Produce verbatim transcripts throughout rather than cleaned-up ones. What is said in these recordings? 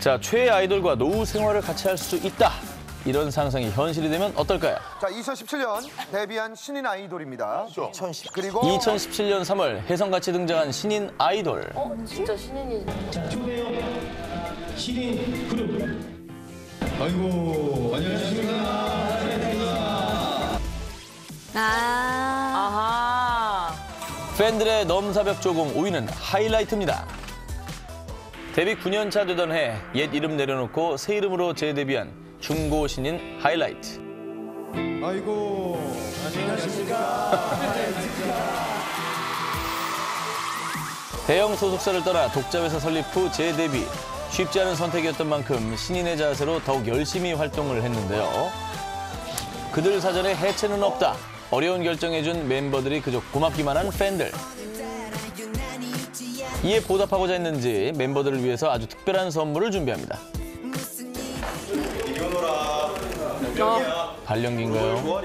자, 최애 아이돌과 노후 생활을 같이 할 수 있다. 이런 상상이 현실이 되면 어떨까요? 자, 이천십칠 년 데뷔한 신인 아이돌입니다. 이천십. 그리고 이천십칠 년 삼월 혜성같이 등장한 신인 아이돌. 어, 진짜 신인이지. 신인 그룹. 아이고, 안녕하십니까. 아하. 팬들의 넘사벽 조공 오 위는 하이라이트입니다. 데뷔 구 년 차 되던 해 옛 이름 내려놓고 새 이름으로 재데뷔한 중고 신인 하이라이트. 아이고, 안녕하십니까. 대형 소속사를 떠나 독자 회사 설립 후 재데뷔. 쉽지 않은 선택이었던 만큼 신인의 자세로 더욱 열심히 활동을 했는데요. 그들 사전에 해체는 없다. 어려운 결정해준 멤버들이 그저 고맙기만 한 팬들. 이에 보답하고자 했는지 멤버들을 위해서 아주 특별한 선물을 준비합니다. 발령기인가요?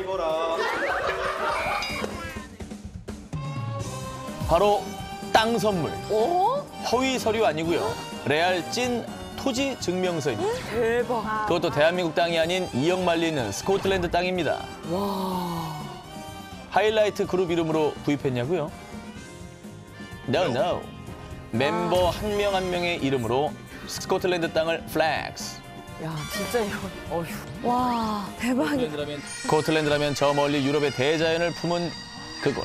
바로 땅 선물. 어? 허위 서류 아니고요. 레알 찐 토지 증명서입니다. 대박. 그것도 대한민국 땅이 아닌 이역 말리 있는 스코틀랜드 땅입니다. 와. 하이라이트 그룹 이름으로 구입했냐고요? No, no. 멤버 한 명 한 명의 이름으로 스코틀랜드 땅을 플렉스. 야, 진짜 이거. 어휴. 와, 대박이다. 스코틀랜드라면, 스코틀랜드라면 저 멀리 유럽의 대자연을 품은 그곳.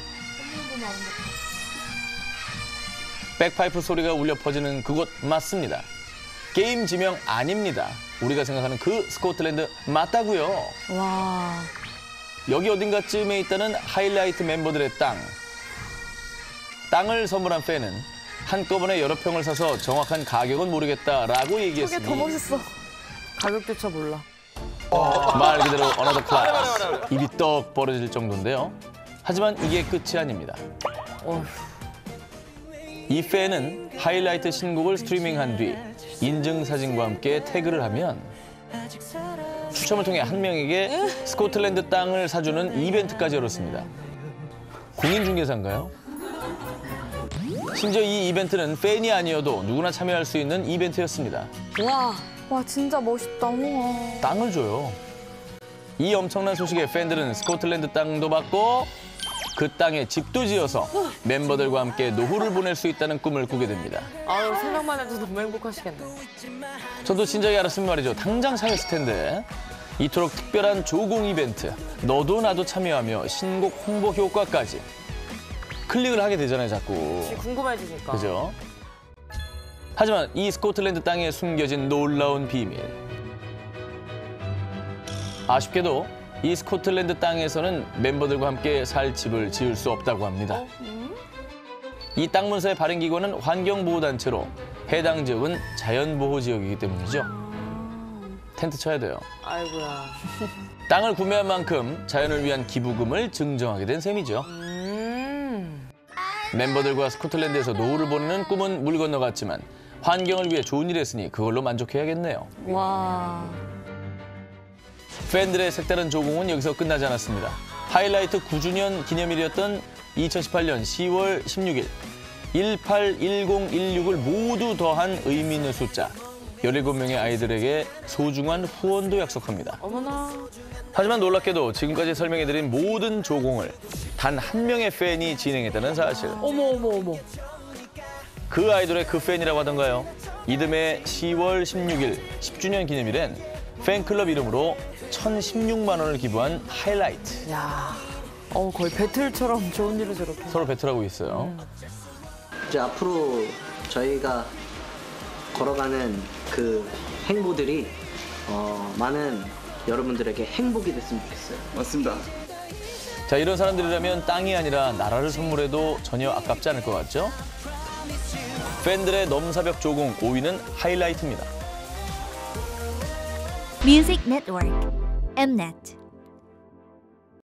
백파이프 소리가 울려 퍼지는 그곳 맞습니다. 게임 지명 아닙니다. 우리가 생각하는 그 스코틀랜드 맞다고요. 와. 여기 어딘가쯤에 있다는 하이라이트 멤버들의 땅. 땅을 선물한 팬은 한꺼번에 여러 평을 사서 정확한 가격은 모르겠다라고 얘기했으니 저게 더 멋있어. 가격조차 몰라. 말 그대로 어너더 클래스. 입이 떡 벌어질 정도인데요. 하지만 이게 끝이 아닙니다. 어휴. 이 팬은 하이라이트 신곡을 스트리밍한 뒤 인증사진과 함께 태그를 하면 추첨을 통해 한 명에게 스코틀랜드 땅을 사주는 이벤트까지 열었습니다. 공인중개사인가요? 심지어 이 이벤트는 팬이 아니어도 누구나 참여할 수 있는 이벤트였습니다. 와. 와, 진짜 멋있다. 우와. 땅을 줘요. 이 엄청난 소식에 팬들은 스코틀랜드 땅도 받고 그 땅에 집도 지어서 멤버들과 함께 노후를 보낼 수 있다는 꿈을 꾸게 됩니다. 아유, 생각만 해도 너무 행복하시겠네. 저도 진작에 알았으면 말이죠. 당장 참여했을 텐데. 이토록 특별한 조공 이벤트. 너도 나도 참여하며 신곡 홍보 효과까지. 클릭을 하게 되잖아요, 자꾸. 궁금해지니까. 그죠? 하지만 이 스코틀랜드 땅에 숨겨진 놀라운 비밀. 아쉽게도 이 스코틀랜드 땅에서는 멤버들과 함께 살 집을 지을 수 없다고 합니다. 어? 음? 이 땅 문서의 발행 기관은 환경보호단체로 해당 지역은 자연보호지역이기 때문이죠. 텐트 쳐야 돼요. 아이고야. 땅을 구매한 만큼 자연을 위한 기부금을 증정하게 된 셈이죠. 음. 멤버들과 스코틀랜드에서 노후를 보내는 꿈은 물 건너갔지만 환경을 위해 좋은 일 했으니 그걸로 만족해야겠네요. 와. 팬들의 색다른 조공은 여기서 끝나지 않았습니다. 하이라이트 구 주년 기념일이었던 이천십팔 년 시월 십육일 일팔일공일육을 모두 더한 의미 있는 숫자. 열일곱 명의 아이들에게 소중한 후원도 약속합니다. 어머나. 하지만 놀랍게도 지금까지 설명해드린 모든 조공을 단 한 명의 팬이 진행했다는 사실. 어머, 어머, 어머. 그 아이돌의 그 팬이라고 하던가요? 이듬해 시월 십육일 십 주년 기념일엔 팬클럽 이름으로 천십육만 원을 기부한 하이라이트. 야. 어, 거의 배틀처럼 좋은 일을 저렇게. 서로 배틀하고 있어요. 음. 이제 앞으로 저희가 걸어가는 그 행보들이 어, 많은 여러분들에게 행복이 됐으면 좋겠어요. 맞습니다. 자, 이런 사람들이라면 땅이 아니라 나라를 선물해도 전혀 아깝지 않을 것 같죠? 팬들의 넘사벽 조공 오 위는 하이라이트입니다. Music Network, Mnet.